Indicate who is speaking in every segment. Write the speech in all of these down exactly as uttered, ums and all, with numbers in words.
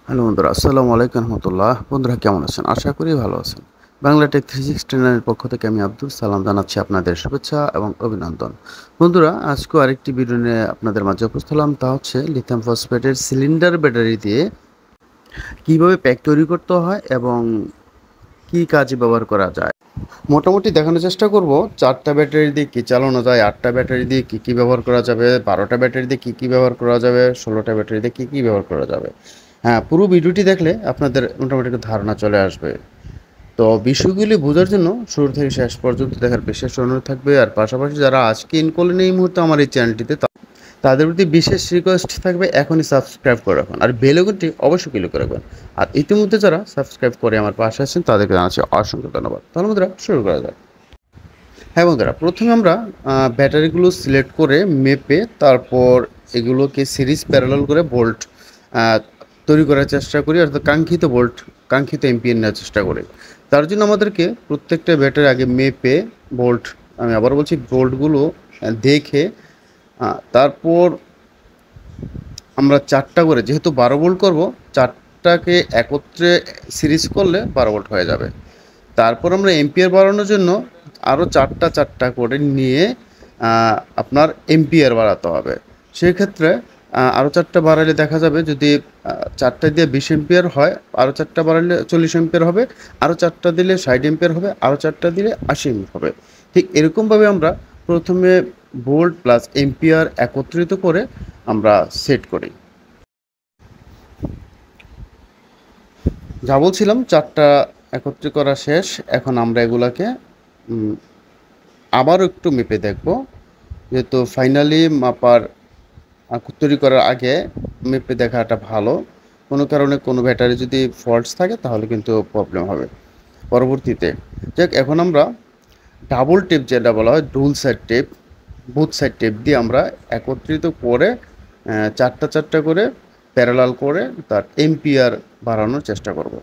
Speaker 1: Hello বন্ধুরা, আসসালামু আলাইকুম রহমতুল্লাহ। বন্ধুরা কেমন আছেন? আশা করি ভালো আছেন। বাংলা টেক থ্রি সিক্সটি নাইনের পক্ষ থেকে আমি আব্দুল সালাম জানাচ্ছি আপনাদের শুভেচ্ছা এবং অভিনন্দন। বন্ধুরা, আজকেও আরেকটি ভিডিও নিয়ে আপনাদের মাঝে উপস্থিত হলাম। তা হচ্ছে লিথিয়াম ফসফেটের সিলিন্ডার ব্যাটারি দিয়ে কীভাবে প্যাক তৈরি করতে হয় এবং কী কাজে ব্যবহার করা যায়। মোটামুটি দেখানোর চেষ্টা করব চারটা ব্যাটারি দিয়ে কী চালানো যায়, আটটা ব্যাটারি দিয়ে কী কী ব্যবহার করা যাবে, বারোটা ব্যাটারি দিয়ে কী কী ব্যবহার করা যাবে, ষোলোটা ব্যাটারি দিয়ে কী কী ব্যবহার করা যাবে। হ্যাঁ, পুরো ভিডিওটি দেখলে আপনাদের মোটামুটি একটা ধারণা চলে আসবে। তো বিষয়গুলি বোঝার জন্য শুরু থেকে শেষ পর্যন্ত দেখার বিশেষ অনুরোধ থাকবে। আর পাশাপাশি যারা আজকে ইন করলেন এই মুহূর্তে আমার এই চ্যানেলটিতে, তাদের প্রতি বিশেষ রিকোয়েস্ট থাকবে এখনই সাবস্ক্রাইব করে রাখুন আর বেল আইকনটি অবশ্যই ক্লিক করে রাখবেন। আর ইতিমধ্যে যারা সাবস্ক্রাইব করে আমার পাশে আছেন তাদেরকে জানাচ্ছি অসংখ্য ধন্যবাদ। তাহলে বন্ধুরা শুরু করা যাক। হ্যাঁ বন্ধুরা, প্রথমে আমরা ব্যাটারিগুলো সিলেক্ট করে মেপে তারপর এগুলোকে সিরিজ প্যারালাল করে ভোল্ট তৈরি করার চেষ্টা করি, অর্থাৎ কাঙ্ক্ষিত ভোল্ট কাঙ্ক্ষিত এম্পিয়ার নেওয়ার চেষ্টা করি। তার জন্য আমাদেরকে প্রত্যেকটা ব্যাটারি আগে মেপে ভোল্ট, আমি আবার বলছি ভোল্টগুলো দেখে তারপর আমরা চারটা করে, যেহেতু বারো ভোল্ট করব, চারটাকে একত্রে সিরিজ করলে বারো ভোল্ট হয়ে যাবে। তারপর আমরা এম্পিয়ার বাড়ানোর জন্য আরও চারটা চারটা করে নিয়ে আপনার এম্পিয়ার বাড়াতে হবে। সেক্ষেত্রে আরও চারটা বাড়ালে দেখা যাবে, যদি চারটা দিয়ে বিশ এম্পিয়ার হয়, আরও চারটা বাড়ালে চল্লিশ এম্পিয়ার হবে, আরও চারটা দিলে ষাট এম্পিয়ার হবে, আরও চারটা দিলে আশি এম্পিয়ার হবে। ঠিক এরকমভাবে আমরা প্রথমে ভোল্ট প্লাস এম্পিয়ার একত্রিত করে আমরা সেট করি। যা বলছিলাম, চারটা একত্রিত করা শেষ। এখন আমরা এগুলাকে আবারও একটু মেপে দেখব, যেহেতু ফাইনালি মাপার তৈরি করার আগে মেপে দেখাটা ভালো। কোনো কারণে কোনো ব্যাটারি যদি ফল্টস থাকে তাহলে কিন্তু প্রবলেম হবে পরবর্তীতে। যাক, এখন আমরা ডাবল টেপ, যেটা বলা হয় dual side tape, both side tape দিয়ে আমরা একত্রিত করে চারটা চারটা করে প্যারালাল করে তার এম্পিয়ার বাড়ানোর চেষ্টা করব,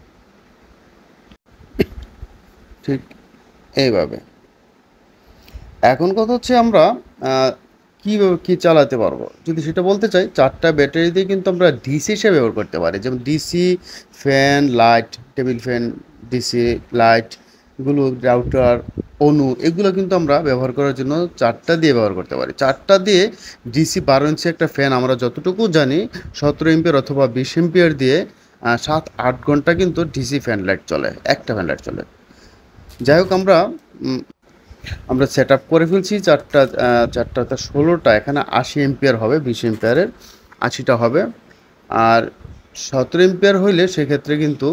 Speaker 1: ঠিক এইভাবে। এখন কথা হচ্ছে আমরা কীভাবে কী চালাতে পারবো, যদি সেটা বলতে চাই, চারটা ব্যাটারি দিয়ে কিন্তু আমরা ডিসি হিসেবে ব্যবহার করতে পারি। যেমন DC fan, light, table fan, DC light, এগুলো রাউটার, অনু, এগুলো কিন্তু আমরা ব্যবহার করার জন্য চারটা দিয়ে ব্যবহার করতে পারি। চারটা দিয়ে ডিসি বারো ইঞ্চি একটা ফ্যান, আমরা যতটুকু জানি সতেরো এম্পিয়ার অথবা বিশ এম্পিয়ার দিয়ে সাত আট ঘন্টা কিন্তু ডিসি ফ্যান লাইট চলে, একটা ফ্যান লাইট চলে। যাই হোক, আমরা আমরা সেট আপ করে ফেলছি চারটা চারটাতে ষোলোটা, এখানে আশি এম্পিয়ার হবে, বিশ এম্পিয়ারের আশিটা হবে। আর সতেরো এম্পিয়ার হইলে সেক্ষেত্রে কিন্তু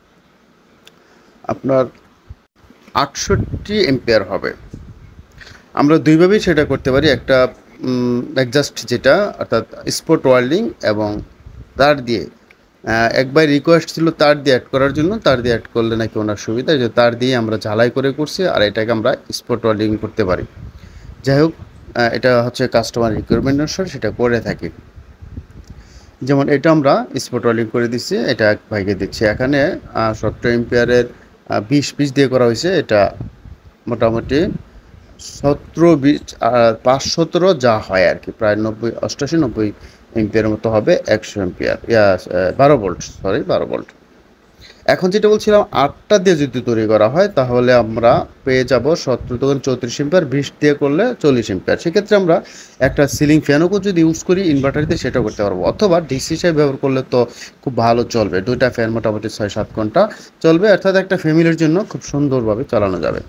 Speaker 1: আপনার আটষট্টি এম্পিয়ার হবে। আমরা দুইভাবেই সেটা করতে পারি, একটা অ্যাডজাস্ট যেটা, অর্থাৎ স্পট ওয়েল্ডিং, এবং তার দিয়ে একবার রিকোয়েস্ট ছিল তার দিয়ে অ্যাড করার জন্য, তার দিয়ে অ্যাড করলে নাকি ওনার সুবিধা, যে তার দিয়ে আমরা ঝালাই করে করছি, আর এটাকে আমরা স্পট ওয়েল্ডিং করতে পারি। যাই হোক, এটা হচ্ছে কাস্টমার রিকোয়ারমেন্ট অনুসার সেটা করে থাকি। যেমন এটা আমরা স্পট ওয়েল্ডিং করে দিচ্ছি, এটা এক ভাইকে দিচ্ছি। এখানে সতেরো এম্পিয়ারের বিশ পিস দিয়ে করা হয়েছে। এটা মোটামুটি সতেরো বিশ পাঁচ সতেরো যা হয় আর কি, প্রায় নব্বই অষ্টাশি নব্বই এম্পিয়ারের মতো হবে, একশো এম্পিয়ার, ইয়া বারো ভোল্ট, সরি বারো ভোল্ট। এখন যেটা বলছিলাম, আটটা দিয়ে যদি তৈরি করা হয় তাহলে আমরা পেয়ে যাব সতেরো তখন চৌত্রিশ এম্পিয়ার, বিশ দিয়ে করলে চল্লিশ এম্পিয়ার। সেক্ষেত্রে আমরা একটা সিলিং ফ্যানও যদি ইউজ করি ইনভার্টারিতে, সেটাও করতে পারবো, অথবা ডিসি হিসেবে ব্যবহার করলে তো খুব ভালো চলবে। দুইটা ফ্যান মোটামুটি ছয় সাত ঘন্টা চলবে, অর্থাৎ একটা ফ্যামিলির জন্য খুব সুন্দরভাবে চালানো যাবে।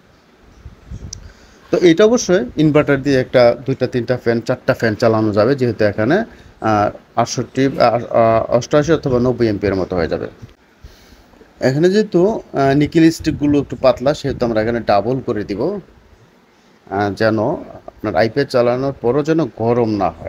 Speaker 1: তো এটা অবশ্যই ইনভার্টার দিয়ে একটা দুইটা তিনটা ফ্যান চারটা ফ্যান চালানো যাবে, যেহেতু এখানে আটষট্টি অষ্টআশি অথবা নব্বই এম্পিয়ার মতো হয়ে যাবে। এখানে যেহেতু নিকেল স্টিকগুলো একটু পাতলা, সেহেতু আমরা এখানে ডাবল করে দিব, যেন আপনার আইপ্যাড চালানোর পরও যেন গরম না হয়।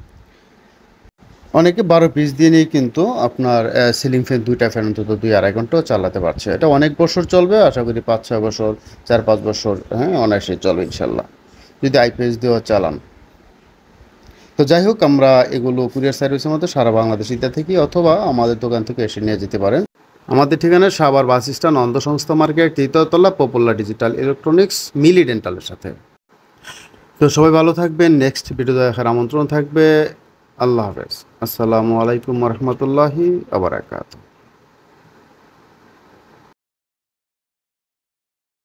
Speaker 1: অনেকে বারো পিস দিয়ে নিয়ে কিন্তু আপনার সিলিং ফ্যান দুইটা ফ্যান অন্তত দুই আড়াই ঘন্টাও চালাতে পারছে। এটা অনেক বছর চলবে, আশা করি পাঁচ ছয় বছর, চার পাঁচ বছর, হ্যাঁ অনায়াসে চলবে ইনশাল্লাহ, যদি আইপিএস দিয়েও চালান। তো যাই হোক, আমরা এগুলো কুরিয়ার সার্ভিসের মধ্যে সারা বাংলাদেশিতে থেকে অথবা আমাদের দোকান থেকে এসে নিয়ে যেতে পারেন। আমাদের ঠিকানা সাভার বাস স্ট্যান্ড, অন্ধ সংস্থা মার্কেট, তৃতীয়তলা, পপুলার ডিজিটাল ইলেকট্রনিক্স, মিলি ডেন্টালের সাথে। তো সবাই ভালো থাকবেন। নেক্সট ভিডিও দেখার আমন্ত্রণ থাকবে। আল্লাহ হাফেজ। আসসালামু আলাইকুম রহমতুল্লাহি আবরাকাত।